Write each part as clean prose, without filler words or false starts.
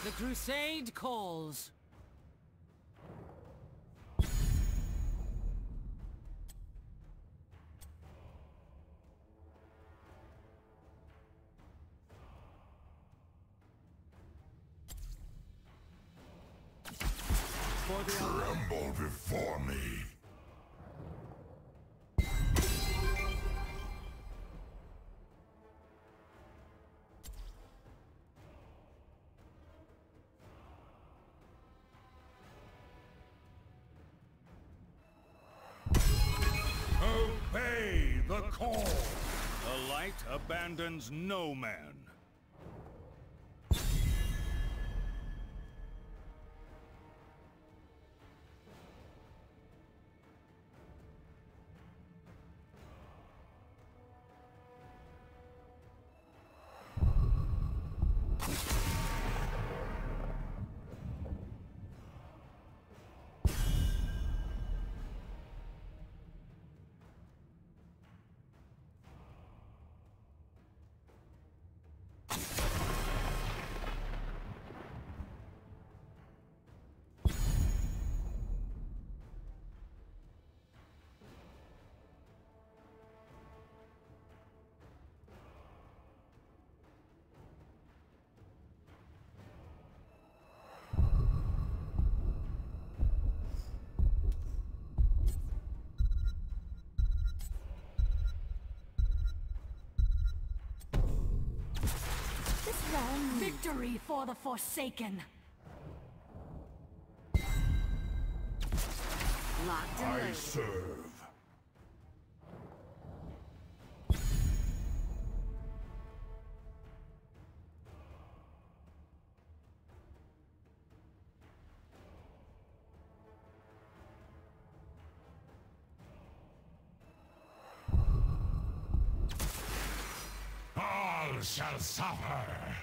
The crusade calls. Tremble before me. Obey the call. The light abandons no man. Victory for the Forsaken! Locked and I loaded. serve. All shall suffer.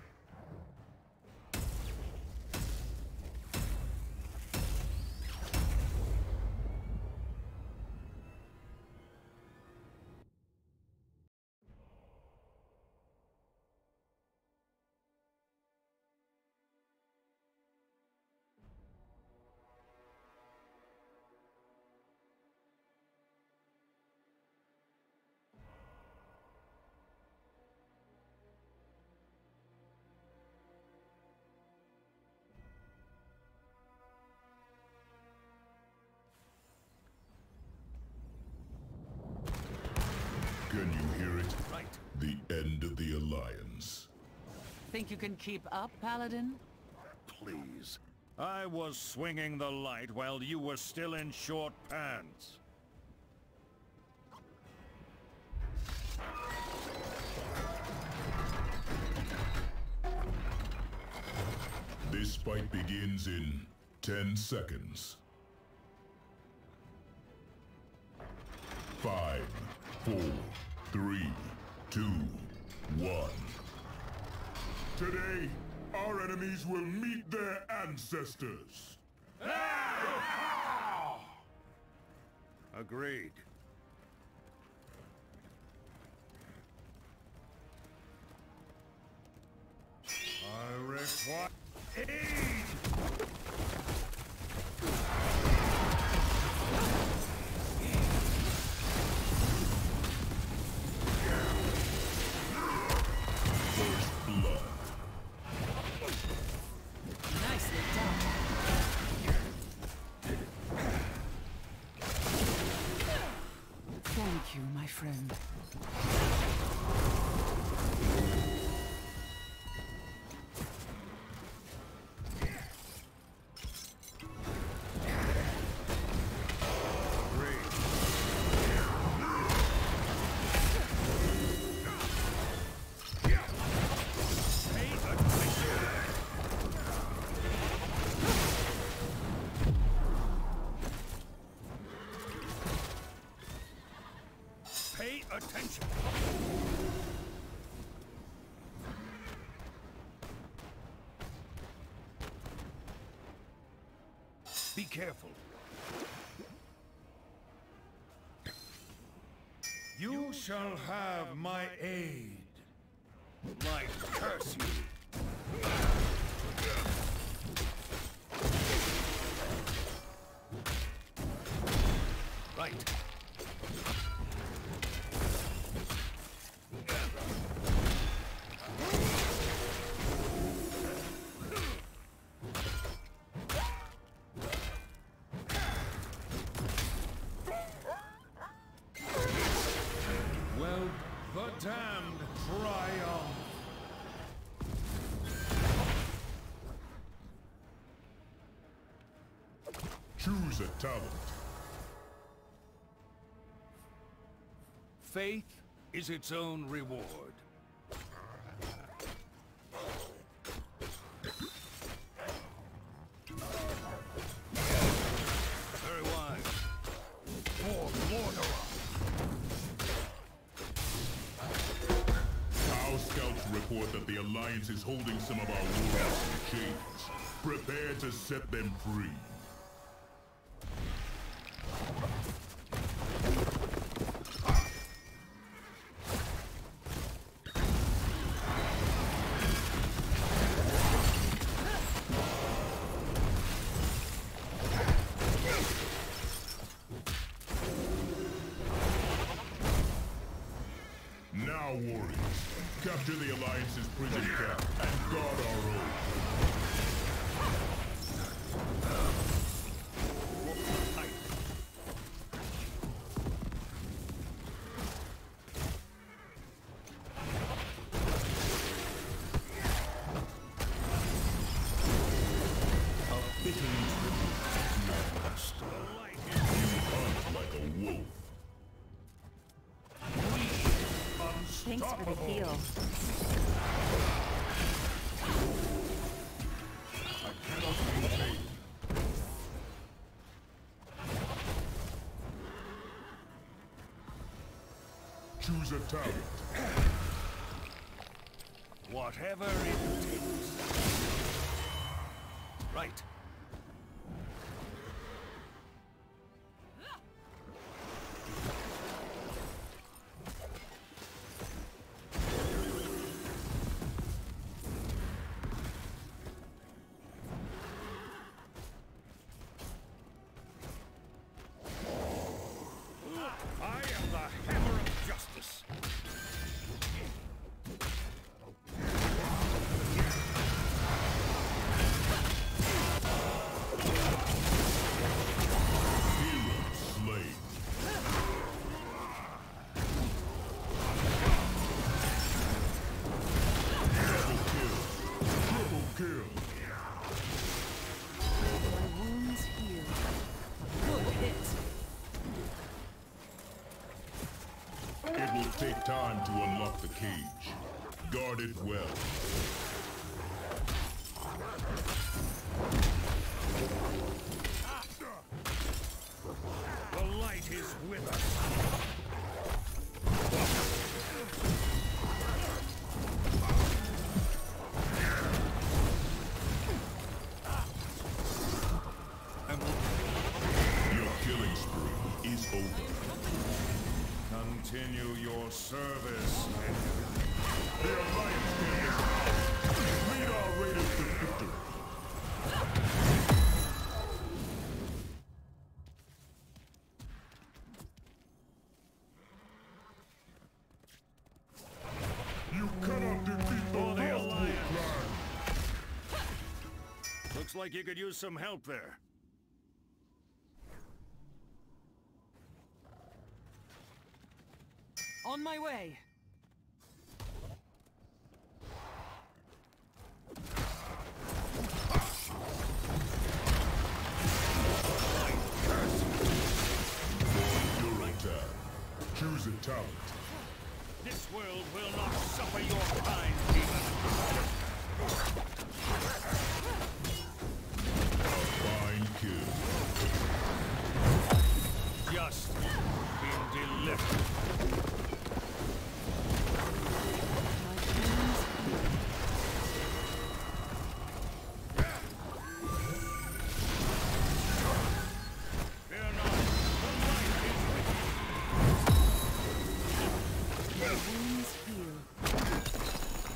Can you hear it? Right. The end of the Alliance. Think you can keep up, Paladin? Please. I was swinging the light while you were still in short pants. This fight begins in 10 seconds. 5, 4, 3, 2, 1. Today, our enemies will meet their ancestors. Agreed. I require aid! First blood. Nicely done. Thank you, my friend. Pay attention. Be careful. You shall have my aid. Light curse you. Choose a talent. Faith is its own reward. Very wise. For Mortar. Our scouts report that the Alliance is holding some of our warriors in chains. Prepare to set them free. Now, warriors, capture the Alliance's prison camp and guard our own. A fitting tribute, master. You hunt like a wolf. Thanks for the heal. Choose a talent. Whatever it takes. Right. I am the hammer of justice. Hero slain. Double kill. Triple kill. My wounds heal. A good hit. It will take time to unlock the cage. Guard it well. The light is with us. Your killing spree is over. Continue your service. The Alliance camp is ours. Lead our raiders to victory. You cannot defeat the Alliance clan. Looks like you could use some help there. On my way. Uther. Choose a talent. This world will not suffer your kind, demon. A fine kill. Just been delivered. Fear not, the light is with you. My wounds heal.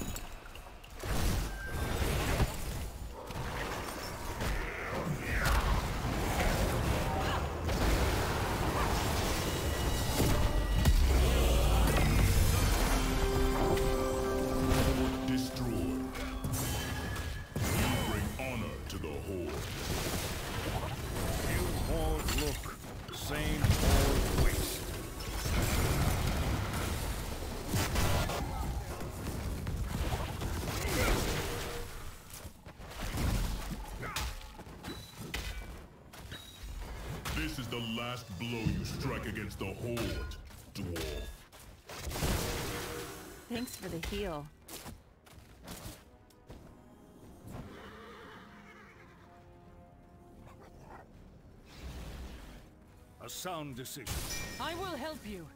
Destroyed. You bring honor to the Horde. New horde look, same horde waste. This is the last blow you strike against the Horde, dwarf. Thanks for the heal. A sound decision. I will help you.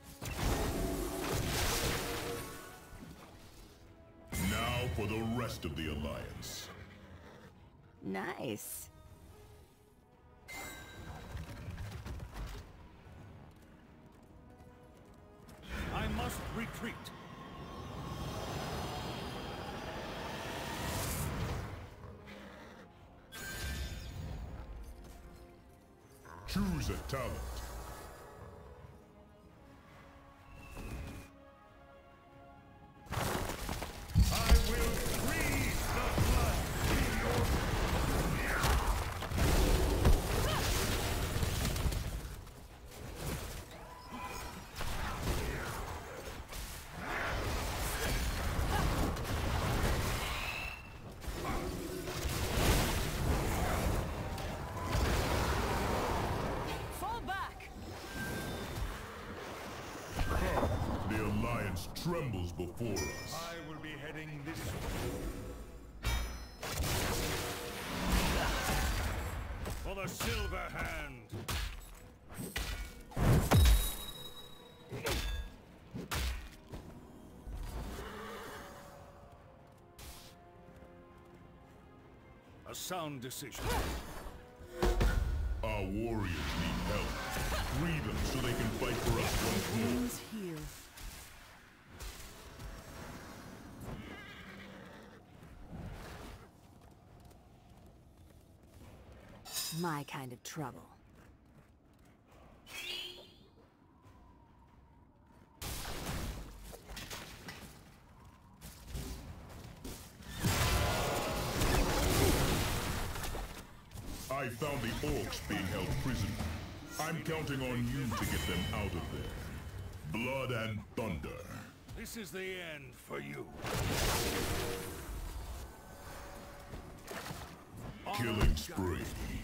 Now for the rest of the Alliance. Nice. I must retreat. Choose a talent. I will freeze the blood in your... Fall back. The Alliance trembles before us. I will be heading this way. For the Silver Hand. A sound decision. Our warriors need help. Free them so they can fight for us once more. Wounds heal. My kind of trouble. I found the orcs being held prisoner. I'm counting on you to get them out of there. Blood and thunder. This is the end for you. Killing spree.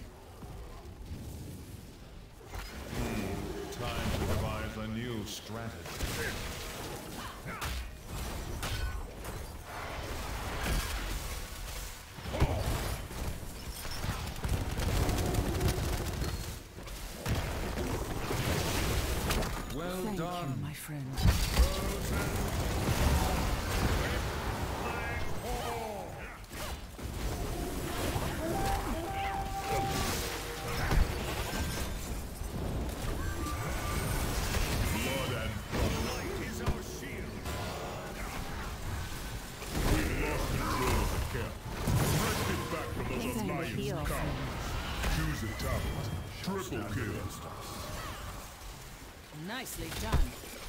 Time to devise a new strategy. Well Thank done. you, my friend. Blood and Light is our shield. we've lost control of the camp. Wrest it back from those Thanks for the Alliance heal. cowards. Choose a talent. Triple kill. Nicely done.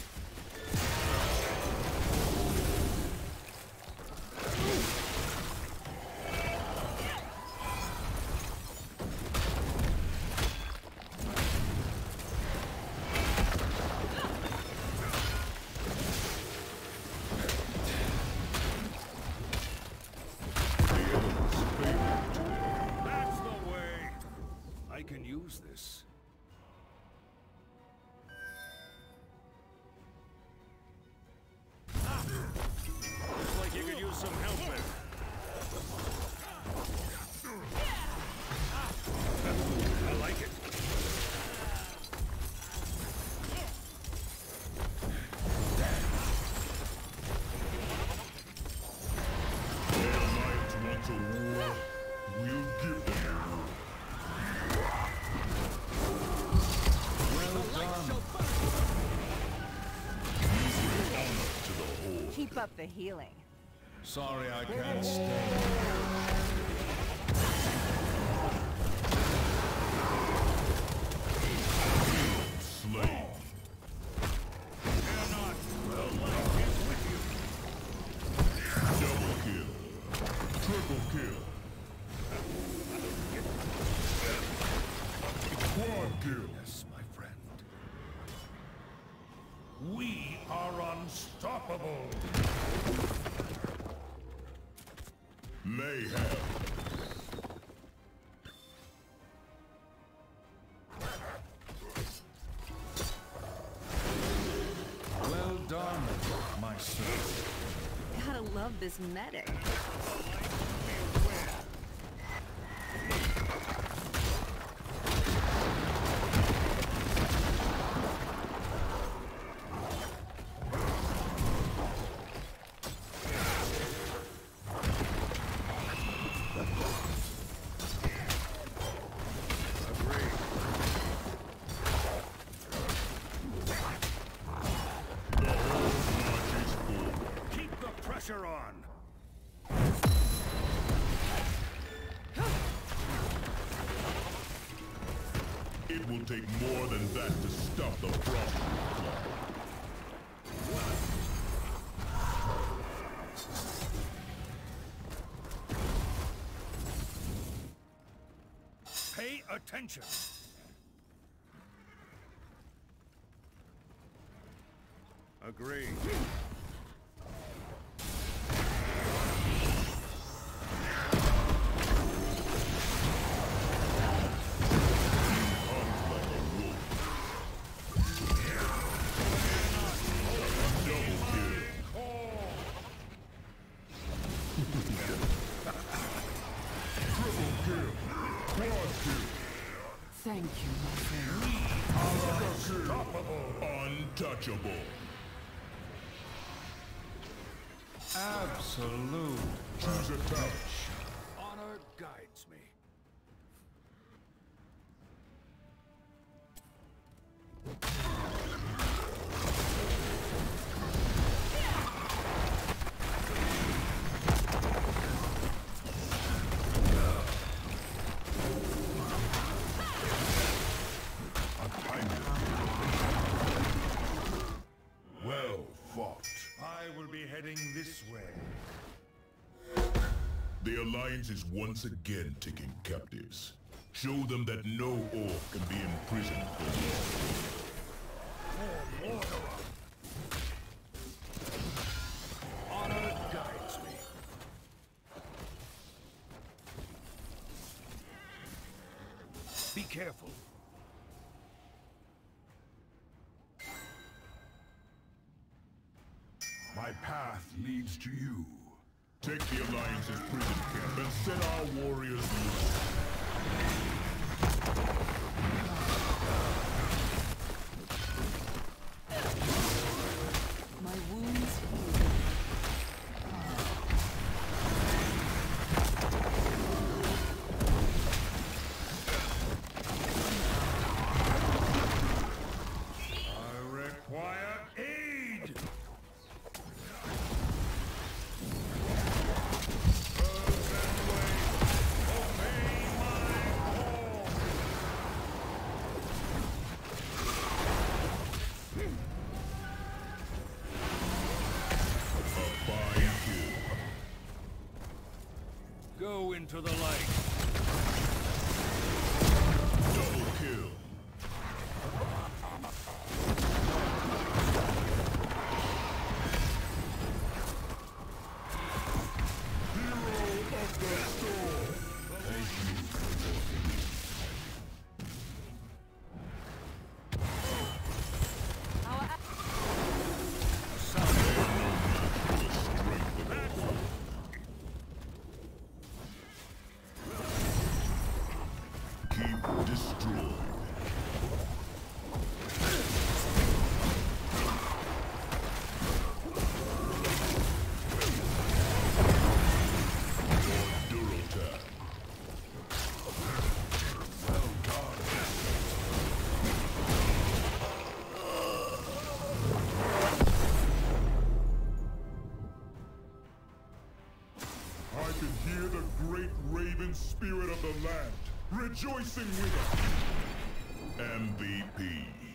That's the way. I can use this. Looks like you could use some help there. I like it. The Alliance wants a war. We'll give them a war. Honor to the Horde. Keep up the healing. Sorry I can't stay. Slain. Fear not. The light is with you. Double kill. Triple kill. Quad kill. Yes, my friend. We are unstoppable. Mayhem. love this medic. Pressure on. It will take more than that to stop the frost. Pay attention. Agreed. Thank you, my friend. Untouchable. Absolute. Choose a touch. Honor guides me. Well fought. I will be heading this way. The Alliance is once again taking captives. Show them that no orc can be imprisoned for long. Honor guides me. Be careful. My path leads to you. Take the Alliance's prison camp and set our warriors loose. My wounds heal. I require aid. Go into the light. Double kill. Hero of the storm. Thank you. Keep destroyed. Durotag. Well done. I can hear the great raven spirit of the land rejoicing with us. MVP.